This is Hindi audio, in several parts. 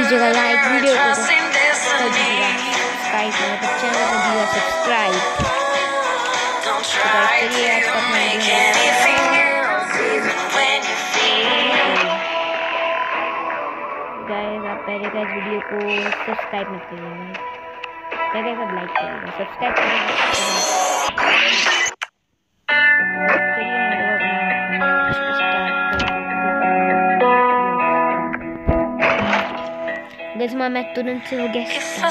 दीजिएगा लाइक, वीडियो को कर दीजिएगा सब्सक्राइब, मतलब चैनल को दीजिएगा सब्सक्राइब। तो चलिए आज का अपना गाइस, आप पहले का इस वीडियो को सब्सक्राइब मत करिएगा, पहले सब लाइक करिएगा, सब्सक्राइब करिएगा। मैं तुरंत से हो गया।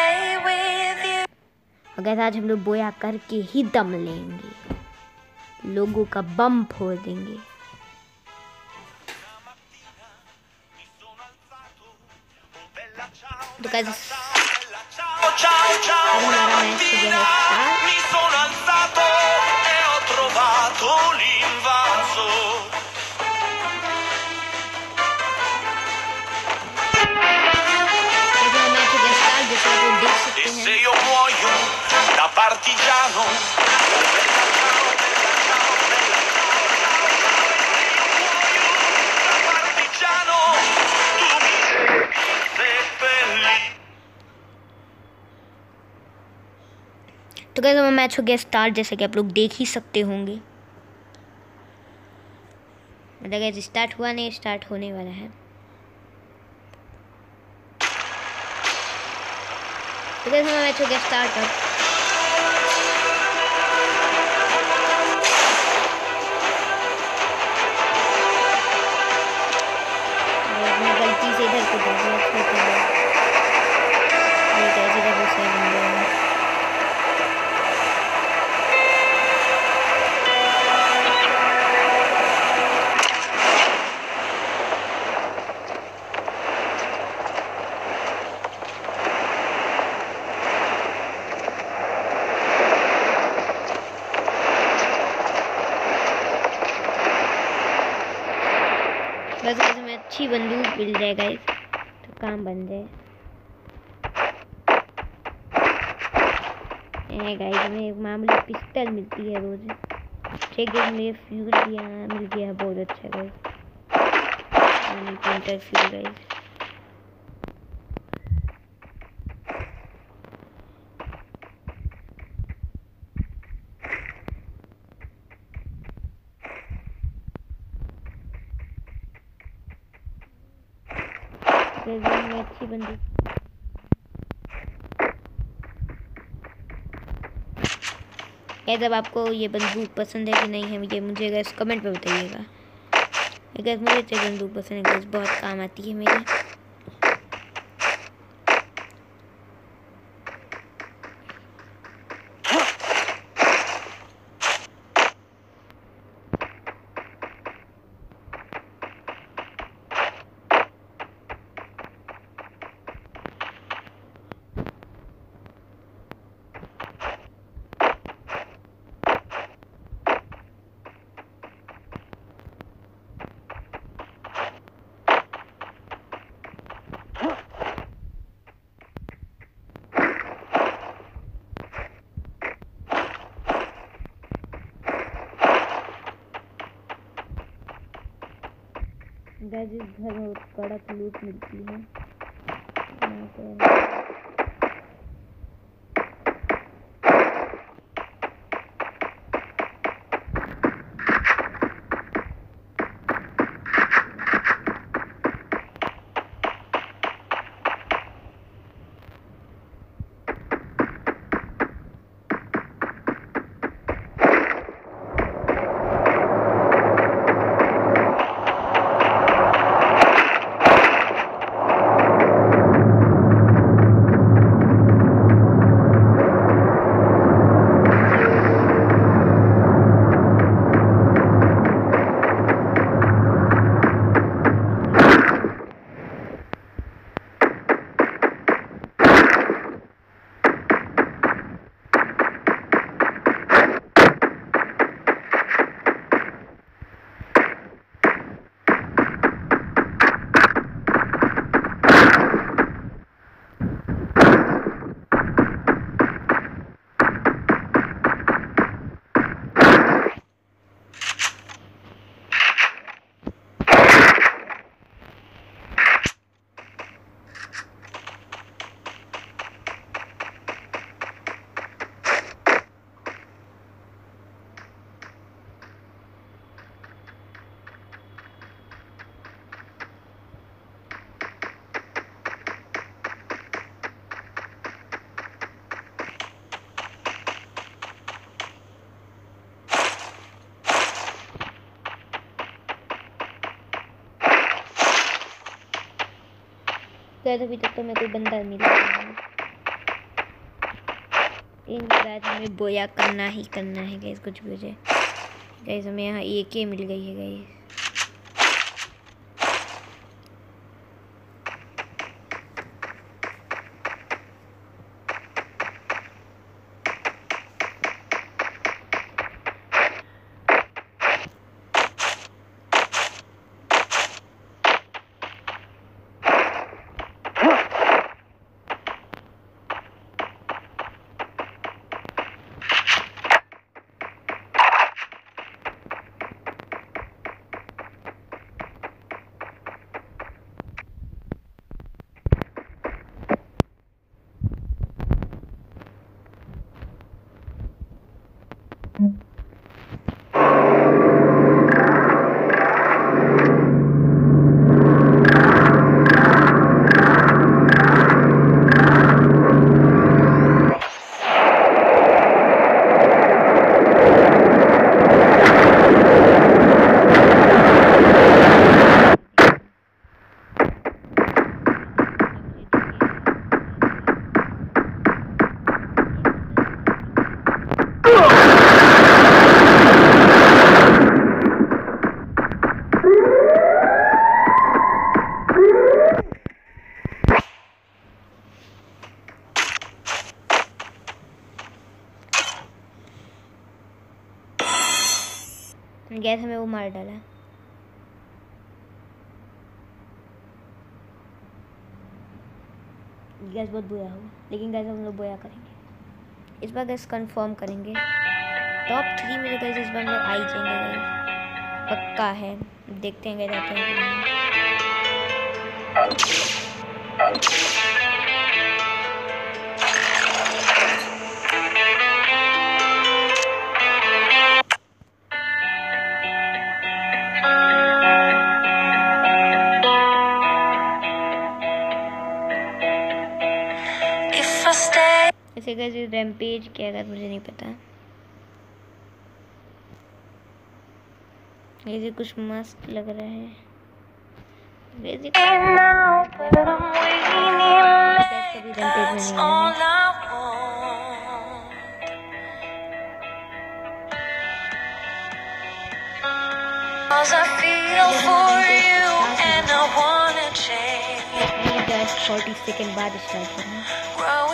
अगर आज हम लोग बोया करके ही दम लेंगे, लोगों का बम फोड़ देंगे। तो कैसे हमारा मैच हो गया है se io muoio da partigiano tu mi seppelli। तो कैसे मैच हो गया स्टार्ट, जैसे कि आप लोग देख ही सकते होंगे। मतलब स्टार्ट हुआ नहीं, स्टार्ट होने वाला है। तो कैसे मैच हो गया स्टार्ट अब। मैं गलती से इधर को दे दिया, ये कैसे इधर से बन गया। बस में अच्छी बंदूक मिल जाएगा तो काम बन जाए। गाइस में एक मामूली पिस्टल मिलती है रोज, ठीक है। मुझे फ्यूल भी मिल गया, बहुत अच्छा गाइस, काउंटर फ्यूल गाइस। में अच्छी बंदूक जब आपको ये बंदूक पसंद है कि नहीं है, ये मुझे गैस कमेंट में बताइएगा। गैस मुझे तो बंदूक पसंद है गैस, बहुत काम आती है मेरे। गाइस इस घर में कड़क लूट मिलती है। गैस अभी तक तो मैं कोई बंदा नहीं लगा। इन बाद हमें बोया करना ही करना है गैस, कुछ भी हो जाए। गैस हमें यहाँ एक ही मिल गई है गैस। गैस हमें वो मार डाला। गैस बहुत बुरा हुआ, लेकिन गैस हम लोग बोया करेंगे इस बार। गैस कंफर्म करेंगे टॉप 3 में। गैस इस बार हम लोग आ ही जाएंगे गैस, पक्का है। देखते हैं गैस आते हैं कि नहीं। ऐसे कैसे रैम्पेज क्या अगर मुझे नहीं पता। ये कुछ मस्त लग रहा है। Just 40 सेकंड बाद स्टार्ट करना।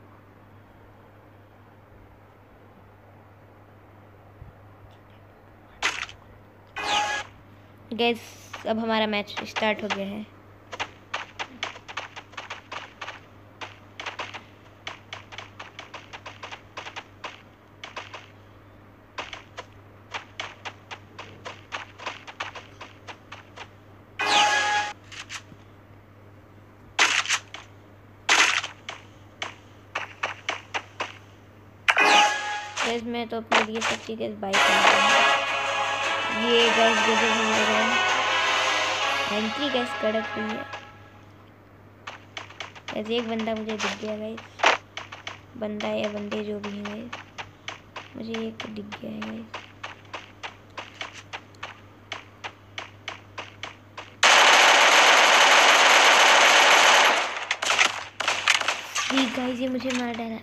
गैस अब हमारा मैच स्टार्ट हो गया है। गैस मैं तो अपने लिए सब चीज़ बाइक ये गैस जैसे हम लोग एंट्री गैस कड़क हुई है। गैस एक बंदा मुझे दिख गया गैस, बंदा या बंदे जो भी हैं गैस, मुझे एक दिख गया है गैस। गाइस ये मुझे मार डाला।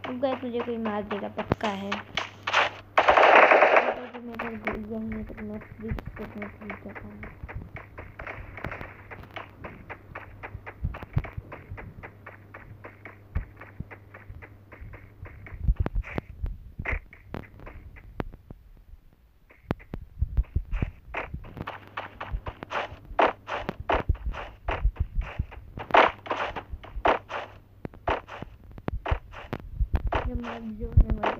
अब गाइस मुझे कोई मार देगा पक्का है। मैं तो भूल गया नहीं तो मैं प्लीज जाता हूँ। जो मैं मर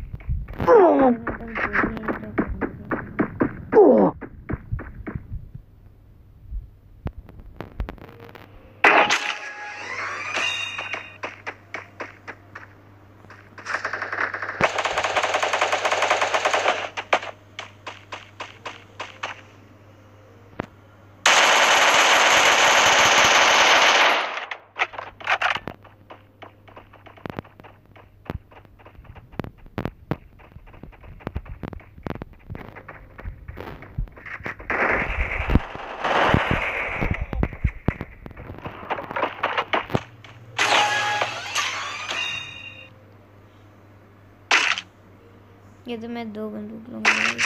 ये तो मैं 2 बंदूक लूंगा।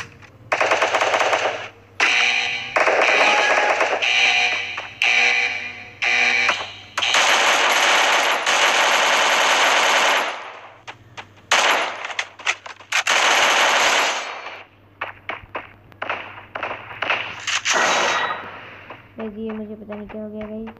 ये मुझे पता नहीं क्या हो गया गाइस।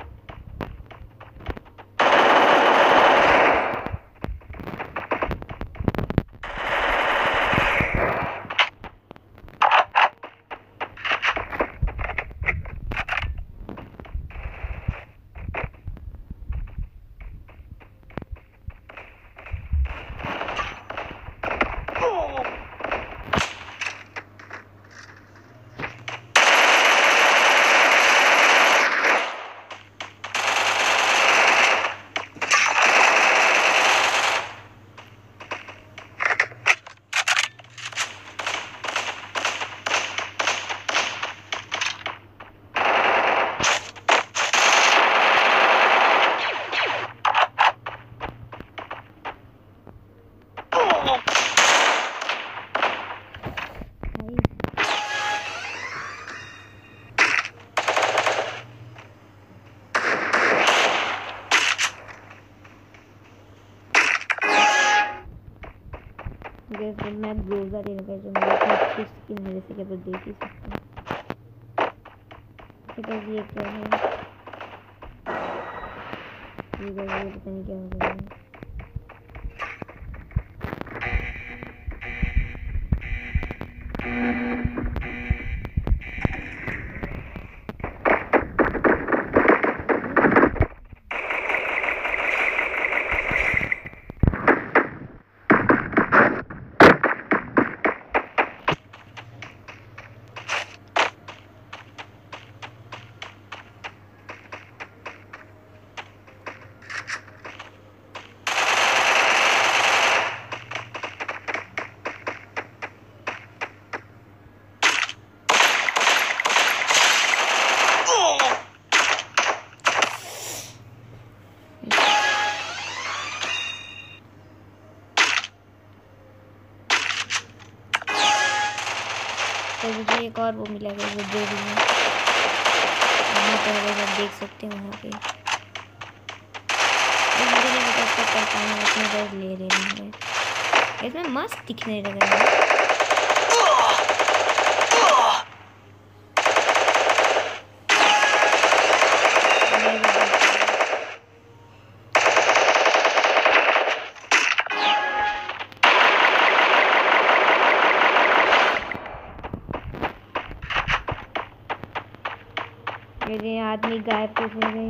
मैं ग्रोजा देने का जो मेरे स्किन मेरे से क्या देख ही सकते हैं। ये क्या है? ये पता नहीं क्या हो गया है। तो मुझे एक और वो मिला है वो दे रही है वहाँ पे अगर आप देख सकते हैं वहाँ पे मुझे नहीं पता इसका क्या काम है। इसमें दर्द ले रहे हैं इसमें मस्त दिखने लग रहा है। मेरे आदमी गायब तो हो गए।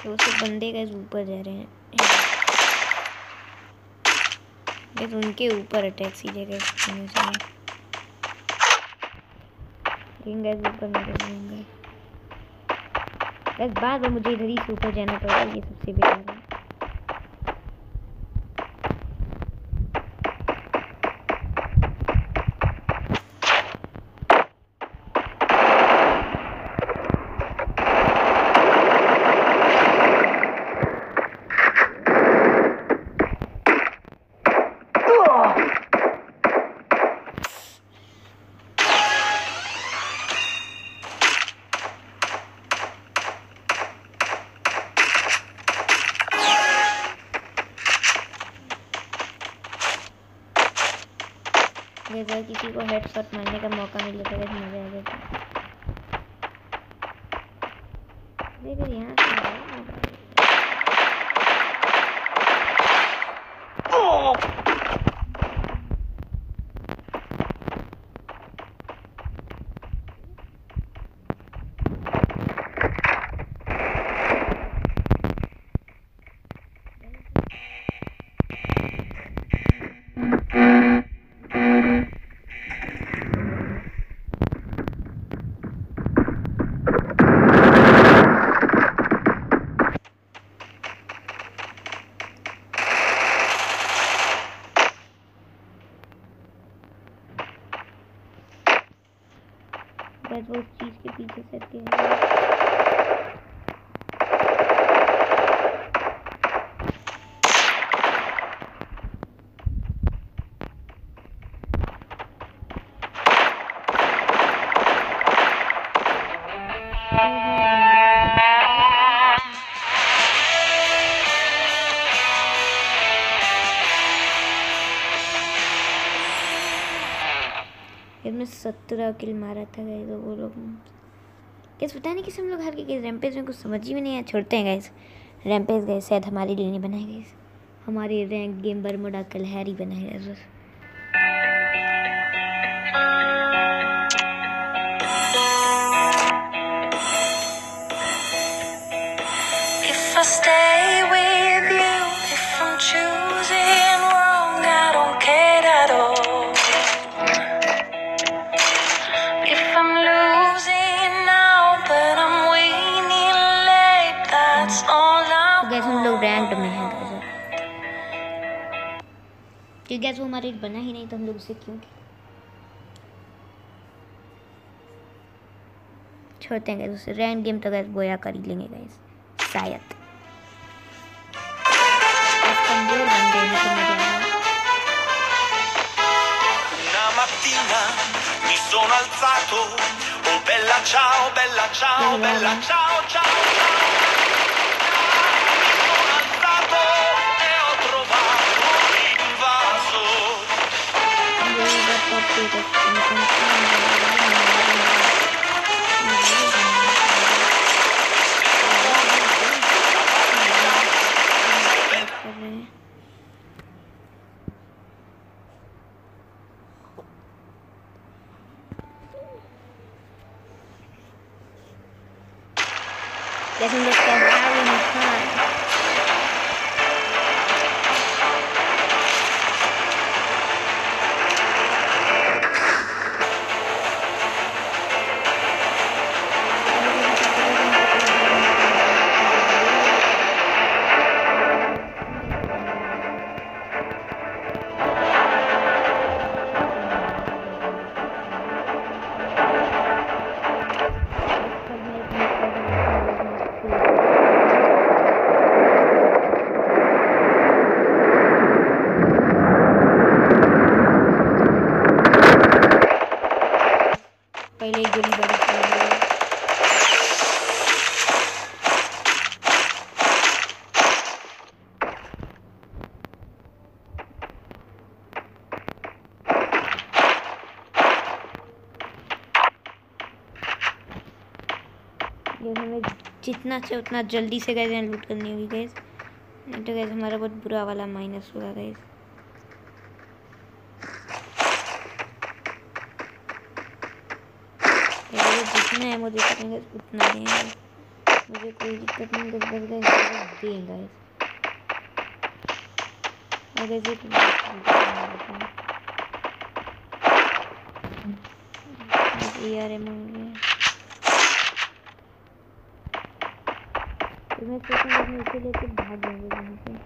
वो सब बंदे गैस ऊपर जा रहे हैं गैस, उनके ऊपर अटैक सीधे गैस होना चाहिए, लेकिन गैस ऊपर नहीं जाएंगे गैस, बार बार मुझे इधर ही से ऊपर जाना पड़ेगा, ये सबसे बेकार है। अगर किसी को हेडशॉट मारने का मौका मिले तो मजा आ जाता। देखिए यहाँ से वो उस चीज के पीछे से इसमें 17 किल मारा था गाइस, तो वो लोग कैसे पता नहीं किसी हम लोग हार के गए। रैम्पेज में कुछ समझ ही में नहीं आया, छोड़ते हैं गाइस। रैम्पेज गए शायद हमारे लिए नहीं बनाए गए, हमारे रैंक गेम बरमुडा कलहरी बनाए गए बस। गैस वो हमारे बना ही नहीं तो हम लोग उसे क्यों छोड़ते हैं गैस उसे। रैंक गेम तो गैस बोया कर ही लेंगे गैस शायद। कमजोर बंदे हैं तो मजा आएगा। Una mattina mi sono alzato, oh bella ciao, bella ciao, bella ciao, ciao, ciao. Let's look at Harry McCann. पहले ही गोली बड़ी ये हमें जितना से उतना जल्दी से गैस लूट करनी होगी गैस, नहीं तो गैस हमारा बहुत बुरा वाला माइनस होगा गैस। जितना एमो दे सकेंगे उतना देंगे। मुझे कोई दिक्कत नहीं, बस गाइस देंगे अगर जी ARM होंगे तो मैं सोचूंगा मैं इसे लेके भाग जाऊंगा वहाँ से।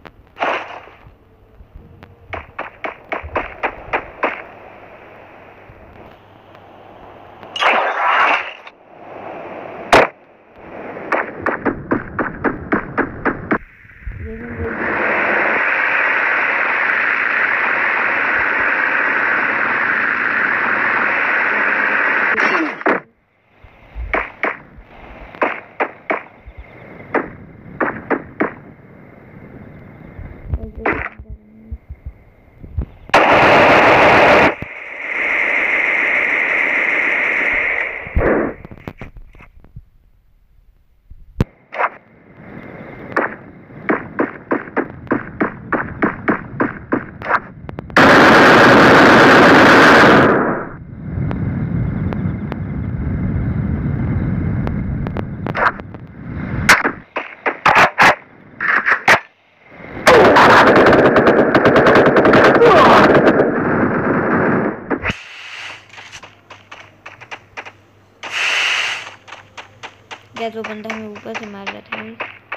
गैस वो बंदा हमें ऊपर से मार रहा था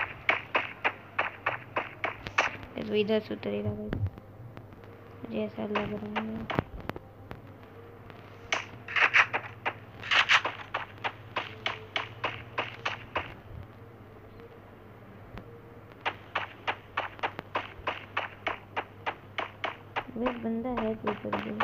गैस, वो इधर से उतरेगा भाई, मुझे ऐसा लग रहा है। वो बंदा है तो ऊपर भी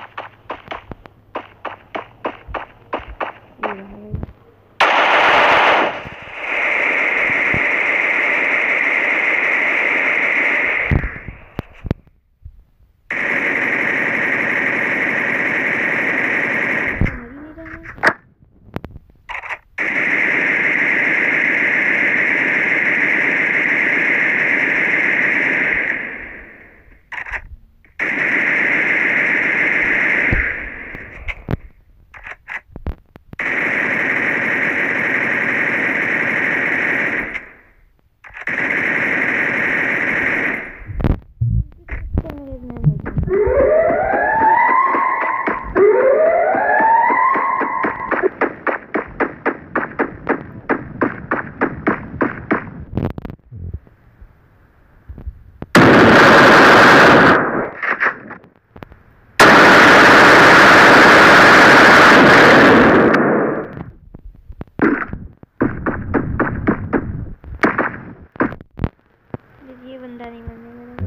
बंदा नहीं मरने वाला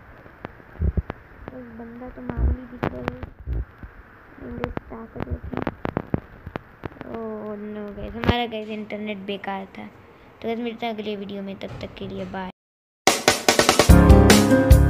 बस बंदा तो मामूली दिख रहा है, इंग्लिश ताकत होती है। ओह नो गाइस, हमारा गाइस इंटरनेट बेकार था। तो गाइस मिलते हैं अगले वीडियो में, तब तक के लिए बाय।